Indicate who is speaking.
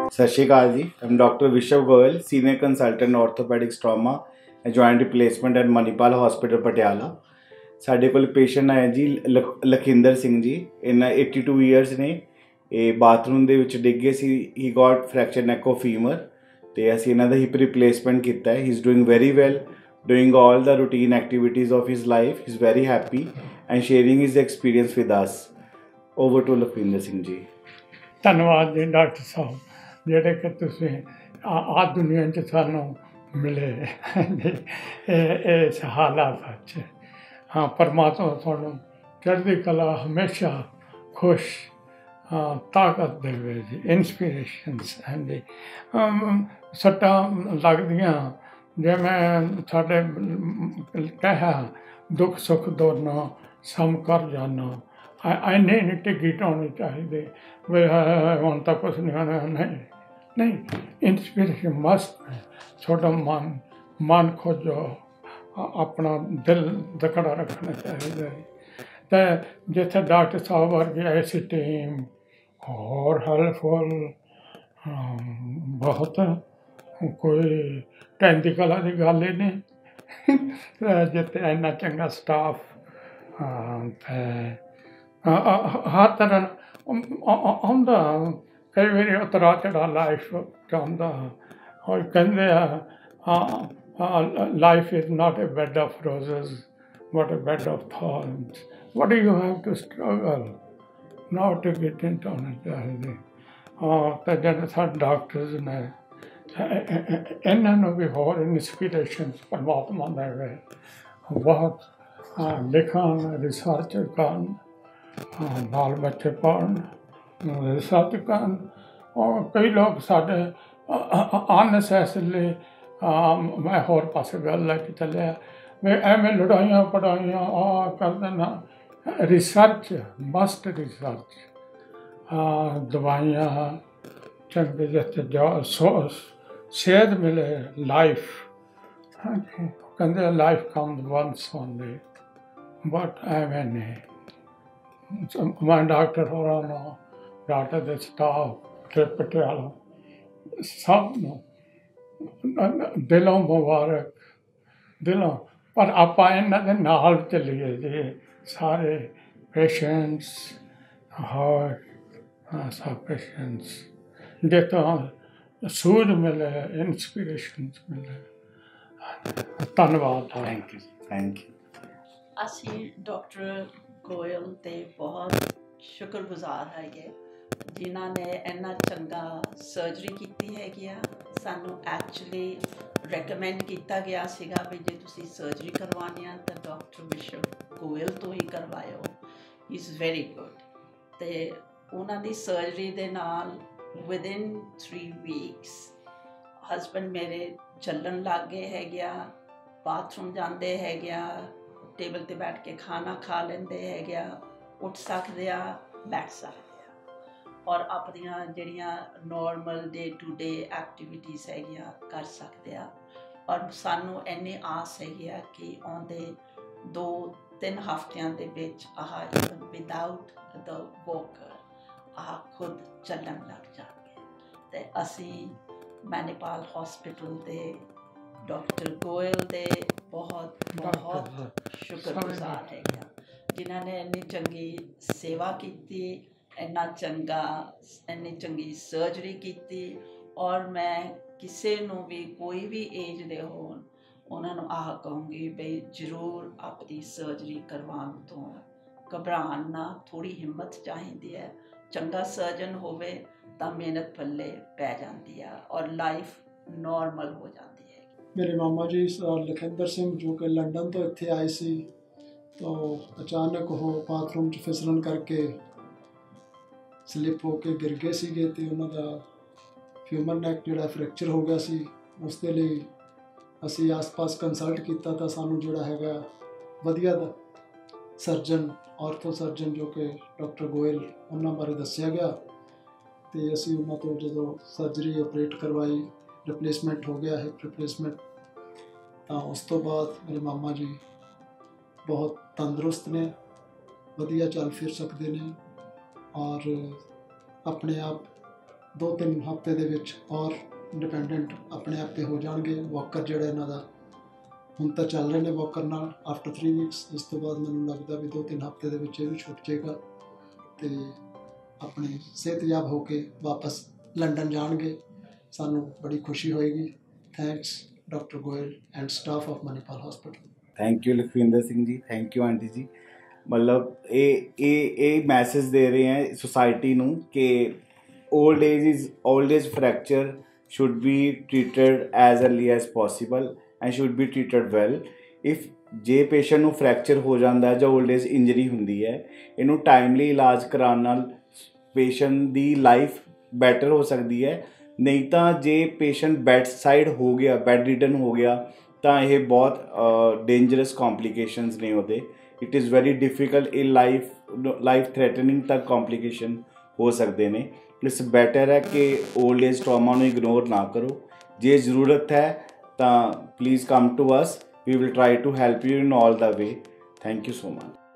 Speaker 1: सत श्री अकाल जी। I'm Dr. Vishal Goyal, Senior Consultant Orthopedics Trauma and Joint Replacement at Manipal Hospital Patiala. ਸਾਡੇ ਕੋਲ patient ਆਇਆ ਜੀ ਲਖਿੰਦਰ ਸਿੰਘ ਜੀ। ਇਹਨਾਂ 82 ਇਅਰਸ ਨੇ। ਇਹ ਬਾਥਰੂਮ ਦੇ ਵਿੱਚ ਡਿੱਗੇ ਸੀ। He got fracture neck of femur ਤੇ ਅਸੀਂ ਇਹਨਾਂ ਦਾ ਹਿਪ ਰਿਪਲੇਸਮੈਂਟ ਕੀਤਾ ਹੈ। He is doing very well, doing all the routine activities of his life. He's very happy and sharing his experience with us. Over to Lakwinder Singh ji.
Speaker 2: ਧੰਨਵਾਦ ਜੀ doctor ਸਾਹਿਬ, ਜਿਹੜੇ ਕਿ ਤੁਸੀਂ ਆ ਦੁਨੀਆ 'ਚ ਸਾਨੂੰ ਮਿਲੇ ਇਸ ਹਾਲਾਤ 'ਚ। ਹਾਂ, ਪਰਮਾਤਮਾ ਤੁਹਾਨੂੰ ਚੜ੍ਹਦੀ ਕਲਾ, ਹਮੇਸ਼ਾ ਖੁਸ਼ ਤਾਕਤ ਦੇਵੇ ਜੀ, ਇੰਸਪੀਰੇਸ਼ਨਸ। ਹਾਂਜੀ, ਸੱਟਾਂ ਲੱਗਦੀਆਂ ਜਿਵੇਂ ਸਾਡੇ ਕਿਹਾ ਦੁੱਖ ਸੁੱਖ ਦੋਨੋਂ ਸਮ ਕਰ ਜਾਣਾ। ਇੰਨੇ ਨਹੀਂ ਟਿੱਕੀ ਟਾਉਣੀ ਚਾਹੀਦੀ ਵੀ ਹੁਣ ਤਾਂ ਕੁਛ ਨਹੀਂ ਹੋਣਾ। ਨਹੀਂ, ਇੰਸਪੀਰੇਸ਼ਨ ਮਸਟ। ਤੁਹਾਡਾ ਮਨ ਖੋਜੋ, ਆਪਣਾ ਦਿਲ ਤਕੜਾ ਰੱਖਣਾ ਚਾਹੀਦਾ ਹੈ। ਅਤੇ ਜਿੱਥੇ ਡਾਕਟਰ ਸਾਹਿਬ ਵਰਗੀ ਐਸੀ ਟੀਮ ਹੋਰ ਹੈਲਪਫੁਲ ਬਹੁਤ, ਕੋਈ ਟੈਂਦੀ ਕਲਾ ਦੀ ਗੱਲ ਹੀ ਨਹੀਂ। ਜਿੱਥੇ ਇੰਨਾ ਚੰਗਾ ਸਟਾਫ ਹਰ ਤਰ੍ਹਾਂ ਆਉਂਦਾ। ਕਈ ਵਾਰੀ ਉਤਰਾ ਚੜਾ ਲਾਈਫ 'ਚ ਆਉਂਦਾ। ਉਹ ਕਹਿੰਦੇ ਆ life is not a bed of roses but a bed of thorns. What you have to struggle not to get into ਹੋਣੇ ਚਾਹੀਦੇ। ਅਤੇ ਜਿਹੜੇ ਸਾਡੇ ਡਾਕਟਰਸ ਨੇ, ਇਹਨਾਂ ਨੂੰ ਵੀ ਹੋਰ ਇੰਸਪੀਰੇਸ਼ਨ ਪਰਮਾਤਮਾ ਦੇਵੇ। ਬਹੁਤ ਲਿਖਣ, ਰਿਸਰਚ ਕਰਨ, ਨਾਲ ਬੱਚੇ ਪੜ੍ਹਨ, ਰਿਸਰਚ ਕਰਨ। ਔਰ ਕਈ ਲੋਕ ਸਾਡੇ ਅਨਨੈਸੈਸਰਲੀ ਮੈਂ ਹੋਰ ਪਾਸੇ ਗੱਲ ਲੈ ਕੇ ਚੱਲਿਆ ਵੀ ਐਵੇਂ ਲੜਾਈਆਂ ਪੜਾਈਆਂ ਕਰ ਦੇਣਾ। Research must, research. ਦਵਾਈਆਂ ਚੰਗੇ ਜਿੱਥੇ ਸਿਹਤ ਮਿਲੇ, ਲਾਈਫ। ਹਾਂਜੀ, ਕਹਿੰਦੇ life comes once only, but ਐਵੇਂ ਨਹੀਂ। ਮੈਂ ਡਾਕਟਰ ਹੋਰਾਂ ਨੂੰ, ਡਾਕਟਰ ਦੇ ਸਟਾਫ ਤੇ ਪਟਿਆਲਾ ਸਭ ਨੂੰ ਦਿਲੋਂ ਮੁਬਾਰਕ, ਦਿਲੋਂ। ਪਰ ਆਪਾਂ ਇਹਨਾਂ ਦੇ ਨਾਲ ਚੱਲੀਏ ਜੀ, ਸਾਰੇ ਪੇਸ਼ੈਂਟਸ, ਸਭ ਪੇਸ਼ੈਂਟਸ, ਜਿੱਥੋਂ ਸੂਝ ਮਿਲੇ, ਇੰਸਪੀਰੇਸ਼ਨ ਮਿਲੇ। ਧੰਨਵਾਦ।
Speaker 1: Thank you, thank you.
Speaker 3: ਅਸੀਂ ਡਾਕਟਰ ਗੋਇਲ ਦੇ ਬਹੁਤ ਸ਼ੁਕਰਗੁਜ਼ਾਰ ਹੈਗੇ, ਜਿਨ੍ਹਾਂ ਨੇ ਇੰਨਾ ਚੰਗਾ ਸਰਜਰੀ ਕੀਤੀ ਹੈਗੀ ਆ। ਸਾਨੂੰ ਐਕਚੁਅਲੀ ਰეკਮੈਂਡ ਕੀਤਾ ਗਿਆ ਸੀਗਾ ਵੀ ਜੇ ਤੁਸੀਂ ਸਰਜਰੀ ਕਰਵਾਉਣੀ ਆ ਤਾਂ ਡਾਕਟਰ ਵਿਸ਼ਵ ਗੋਇਲ ਤੋਂ ਹੀ ਕਰਵਾਇਓ। He is very good. ਅਤੇ ਉਹਨਾਂ ਦੀ ਸਰਜਰੀ ਦੇ ਨਾਲ ਵਿਦਿਨ 3 ਵੀਕਸ ਹਸਬੈਂਡ ਮੇਰੇ ਚੱਲਣ ਲੱਗ ਗਏ ਹੈਗੇ ਆ, ਬਾਥਰੂਮ ਜਾਂਦੇ ਹੈਗੇ ਆ, ਟੇਬਲ 'ਤੇ ਬੈਠ ਕੇ ਖਾਣਾ ਖਾ ਲੈਂਦੇ ਹੈਗੇ ਆ, ਉੱਠ ਸਕਦੇ ਆ, ਬੈਠ ਸਕਦੇ ਆ, ਔਰ ਆਪਣੀਆਂ ਜਿਹੜੀਆਂ normal day to day activities ਹੈਗੀਆਂ ਕਰ ਸਕਦੇ ਆ। ਔਰ ਸਾਨੂੰ ਇੰਨੀ ਆਸ ਹੈਗੀ ਆ ਕਿ ਆਉਂਦੇ 2-3 ਹਫ਼ਤਿਆਂ ਦੇ ਵਿੱਚ ਈਵਨ ਵਿਦਆਊਟ ਦ ਵੋਕਰ ਖੁਦ ਚੱਲਣ ਲੱਗ ਜਾਣਗੇ। ਅਤੇ ਅਸੀਂ ਮੈਨੀਪਾਲ ਹੌਸਪੀਟਲ ਦੇ ਡਾਕਟਰ ਗੋਇਲ ਦੇ ਬਹੁਤ ਸ਼ੁਕਰਗੁਜ਼ਾਰ ਹੈਗੇ ਆ, ਜਿਨ੍ਹਾਂ ਨੇ ਇੰਨੀ ਚੰਗੀ ਸੇਵਾ ਕੀਤੀ, ਇੰਨੀ ਚੰਗੀ ਸਰਜਰੀ ਕੀਤੀ। ਔਰ ਮੈਂ ਕਿਸੇ ਨੂੰ ਵੀ, ਕੋਈ ਵੀ ਏਜ ਦੇ ਹੋਣ, ਉਹਨਾਂ ਨੂੰ ਕਹੂੰਗੀ ਬਈ ਜ਼ਰੂਰ ਆਪਣੀ ਸਰਜਰੀ ਕਰਵਾਉਣ ਤੋਂ ਘਬਰਾਉਣ ਨਾ। ਥੋੜ੍ਹੀ ਹਿੰਮਤ ਚਾਹੀਦੀ ਹੈ। ਚੰਗਾ ਸਰਜਨ ਹੋਵੇ ਤਾਂ ਮਿਹਨਤ ਪੱਲੇ ਪੈ ਜਾਂਦੀ ਆ ਔਰ ਲਾਈਫ ਨੋਰਮਲ ਹੋ ਜਾਂਦੀ ਹੈ।
Speaker 4: मेरे मामा जी लखिंदर सिंह जो कि लंदन तो इत्थे आए सी, तो अचानक वो बाथरूम च फिसलन करके स्लिप होके गिर गए सीगे ते उन्हां दा फ्यूमर नैक जिहड़ा फ्रैक्चर हो गया सी। उस दे लई असीं आस-पास कंसल्ट कीता तां सानूं जिहड़ा हैगा वधिया दा सर्जन, ऑर्थो सर्जन जो कि डॉक्टर गोयल, उन्हां बारे दस्सिया गया। ते असीं उन्हां तो जदों सर्जरी ऑपरेट करवाई, रिप्लेसमेंट हो गया, हिप रिप्लेसमेंट। तो उस तो बाद मेरे मामा जी बहुत तंदुरुस्त ने, वधिया चल फिर सकते हैं और अपने आप 2-3 ਹਫ਼ਤੇ ਦੇ ਵਿੱਚ ਔਰ ਇੰਡੀਪੈਂਡੈਂਟ ਆਪਣੇ ਆਪ 'ਤੇ ਹੋ ਜਾਣਗੇ। ਵਾਕਰ ਜਿਹੜਾ ਇਹਨਾਂ ਦਾ ਹੁਣ ਤਾਂ ਚੱਲ ਰਹੇ ਨੇ ਵਾਕਰ ਨਾਲ ਆਫਟਰ 3 ਵੀਕਸ। ਇਸ ਤੋਂ ਬਾਅਦ ਮੈਨੂੰ ਲੱਗਦਾ ਵੀ 2-3 ਹਫ਼ਤੇ ਦੇ ਵਿੱਚ ਇਹ ਵੀ ਛੁੱਟ ਜਾਏਗਾ ਅਤੇ ਆਪਣੀ ਸਿਹਤਯਾਬ ਹੋ ਕੇ ਵਾਪਸ ਲੰਡਨ ਜਾਣਗੇ। ਸਾਨੂੰ ਬੜੀ ਖੁਸ਼ੀ ਹੋਏਗੀ। Thanks doctor Goyal and staff of Manipal hospital.
Speaker 1: Thank you Lakhwinder Singh ji, thank you aunty जी। मतलब ये मैसेज दे रहे हैं सोसाइटी ਨੂੰ कि old age fracture should be treated as early as possible and should be treated well। if ਜੇ ਪੇਸ਼ੈਂਟ ਨੂੰ ਫ੍ਰੈਕਚਰ ਹੋ ਜਾਂਦਾ ਜਾਂ ਓਲਡ ਏਜ ਇੰਜਰੀ ਹੁੰਦੀ ਹੈ, ਇਹਨੂੰ ਟਾਈਮਲੀ ਇਲਾਜ ਕਰਾਉਣ ਨਾਲ ਪੇਸ਼ੈਂਟ ਦੀ ਲਾਈਫ ਬੈਟਰ ਹੋ ਸਕਦੀ ਹੈ। ਨਹੀਂ ਤਾਂ ਜੇ ਪੇਸ਼ੈਂਟ ਬੈਡ ਸਾਈਡ ਹੋ ਗਿਆ, ਬੈਡ ਰਿਡਨ ਹੋ ਗਿਆ, ਤਾਂ ਇਹ ਬਹੁਤ ਡੇਂਜਰਸ ਕੰਪਲੀਕੇਸ਼ਨਸ ਨੇ ਉਹਦੇ। ਇਟ ਇਜ਼ ਵੈਰੀ ਡਿਫਿਕਲਟ ਇਹ ਲਾਈਫ ਥ੍ਰੈਟਨਿੰਗ ਤੱਕ ਕੰਪਲੀਕੇਸ਼ਨ ਹੋ ਸਕਦੇ ਨੇ। ਇਸ ਬੈਟਰ ਹੈ ਕਿ ਓਲਡ ਏਜ ਟਰਾਮਾ ਨੂੰ ਇਗਨੋਰ ਨਾ ਕਰੋ। ਜੇ ਜ਼ਰੂਰਤ ਹੈ ਤਾਂ please come to us, we will try to help you in all the way। Thank you so much।